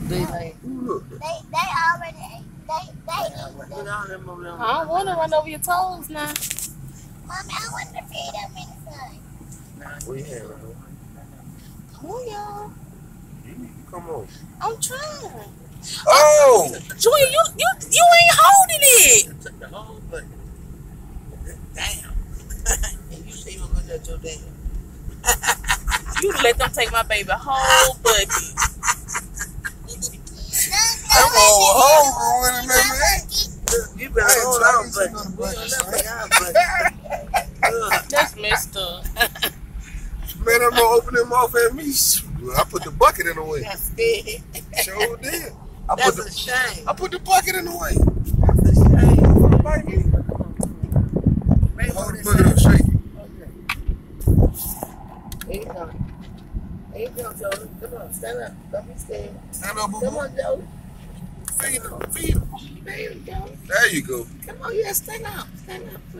They like, They already they put all them over there. I don't want to run over your toes now. Mommy, I want to feed them in the sun. What you have, bro? Come on, y'all. Come on. I'm trying. Oh! Julia, you ain't holding it. Took the whole bucket. Damn. And you see even good at your damn. You let them take my baby whole bucket. Come on, hold on a minute, man. You better hold on, but we don't never take our bucket. That's messed up. Man, I'm gonna open them off at me. I put the bucket in the way. That's it. Sure did. That's a shame. I put the bucket in the way. That's a shame. Bite me. Maybe Hold the this bucket up, shake it. Okay. There you go. There you go, Joe. Come on, stand up. Don't be scared. Stand up, boo. Come on, Joe. Feed him. Feed him. There you go. There you go. Come on, yeah, stand up. Stand up.